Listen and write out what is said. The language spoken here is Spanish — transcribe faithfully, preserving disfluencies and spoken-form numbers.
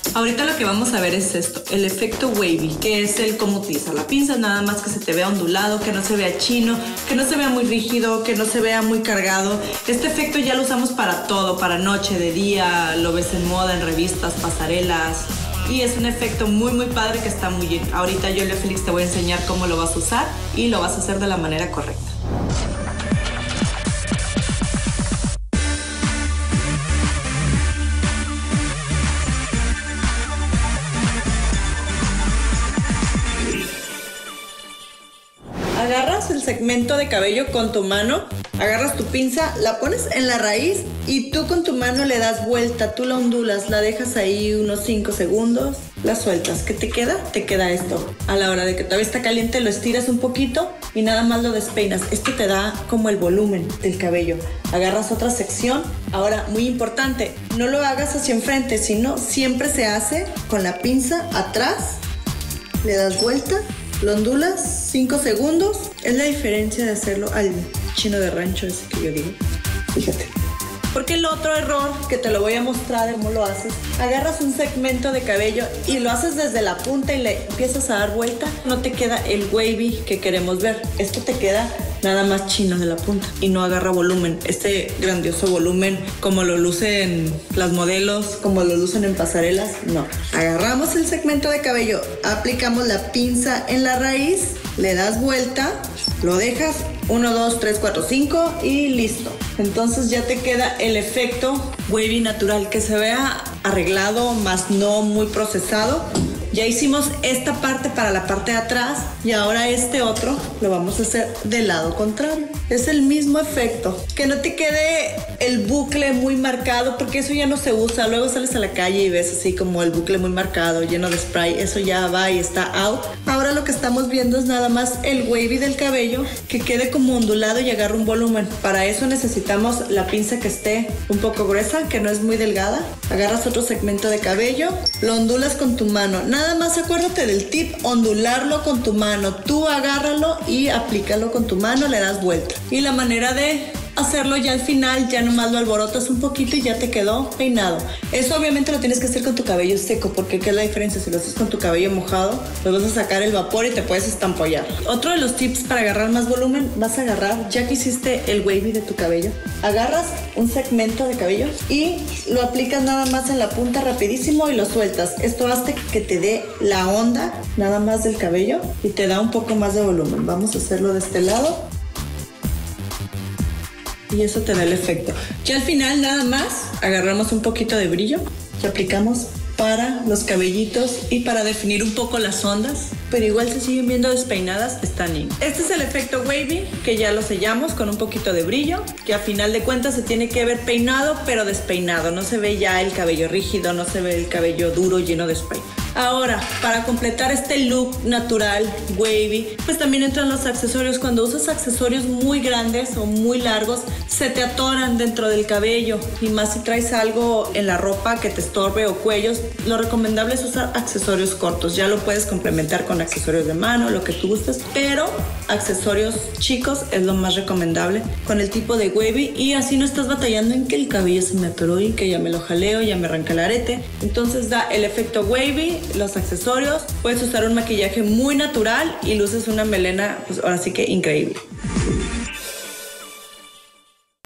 Ahorita lo que vamos a ver es esto, el efecto wavy, que es el cómo utilizar la pinza, nada más que se te vea ondulado, que no se vea chino, que no se vea muy rígido, que no se vea muy cargado. Este efecto ya lo usamos para todo, para noche, de día, lo ves en moda, en revistas, pasarelas. Y es un efecto muy muy padre que está muy bien. Ahorita yo, Leo Félix, te voy a enseñar cómo lo vas a usar y lo vas a hacer de la manera correcta. Agarras el segmento de cabello con tu mano, agarras tu pinza, la pones en la raíz y tú con tu mano le das vuelta, tú la ondulas, la dejas ahí unos cinco segundos, la sueltas. ¿Qué te queda? Te queda esto. A la hora de que todavía está caliente lo estiras un poquito y nada más lo despeinas. Esto te da como el volumen del cabello. Agarras otra sección. Ahora, muy importante, no lo hagas hacia enfrente, sino siempre se hace con la pinza atrás, le das vuelta, lo ondulas cinco segundos. Es la diferencia de hacerlo al chino de rancho ese que yo digo. Fíjate. Porque el otro error, que te lo voy a mostrar cómo lo haces, agarras un segmento de cabello y lo haces desde la punta y le empiezas a dar vuelta, no te queda el wavy que queremos ver. Esto te queda nada más chino de la punta y no agarra volumen, este grandioso volumen como lo lucen las modelos, como lo lucen en pasarelas, no. Agarramos el segmento de cabello, aplicamos la pinza en la raíz, le das vuelta, lo dejas uno, dos, tres, cuatro, cinco y listo. Entonces ya te queda el efecto wavy natural, que se vea arreglado, más no muy procesado. Ya hicimos esta parte para la parte de atrás y ahora este otro lo vamos a hacer del lado contrario. Es el mismo efecto. Que no te quede el bucle muy marcado, porque eso ya no se usa. Luego sales a la calle y ves así como el bucle muy marcado, lleno de spray. Eso ya va y está out. Ahora lo que estamos viendo es nada más el wavy del cabello, que quede como ondulado y agarre un volumen. Para eso necesitamos la pinza que esté un poco gruesa, que no es muy delgada. Agarras otro segmento de cabello, lo ondulas con tu mano. Nada más acuérdate del tip, ondularlo con tu mano. Tú agárralo y aplícalo con tu mano, le das vuelta. Y la manera de hacerlo ya al final, ya nomás lo alborotas un poquito y ya te quedó peinado. Eso obviamente lo tienes que hacer con tu cabello seco, porque ¿qué es la diferencia? Si lo haces con tu cabello mojado, pues vas a sacar el vapor y te puedes estampollar. Otro de los tips para agarrar más volumen, vas a agarrar, ya que hiciste el wavy de tu cabello, agarras un segmento de cabello y lo aplicas nada más en la punta rapidísimo y lo sueltas. Esto hace que te dé la onda nada más del cabello y te da un poco más de volumen. Vamos a hacerlo de este lado. Y eso te da el efecto. Ya al final nada más agarramos un poquito de brillo que aplicamos para los cabellitos y para definir un poco las ondas, pero igual se siguen viendo despeinadas, están bien. Este es el efecto wavy, que ya lo sellamos con un poquito de brillo, que a final de cuentas se tiene que ver peinado pero despeinado. No se ve ya el cabello rígido, no se ve el cabello duro lleno de spray. Ahora, para completar este look natural, wavy, pues también entran los accesorios. Cuando usas accesorios muy grandes o muy largos, se te atoran dentro del cabello. Y más si traes algo en la ropa que te estorbe o cuellos, lo recomendable es usar accesorios cortos. Ya lo puedes complementar con accesorios de mano, lo que tú gustes, pero accesorios chicos es lo más recomendable con el tipo de wavy, y así no estás batallando en que el cabello se me atoró y que ya me lo jaleo, ya me arranca el arete. Entonces da el efecto wavy, los accesorios, puedes usar un maquillaje muy natural y luces una melena, pues ahora sí que increíble.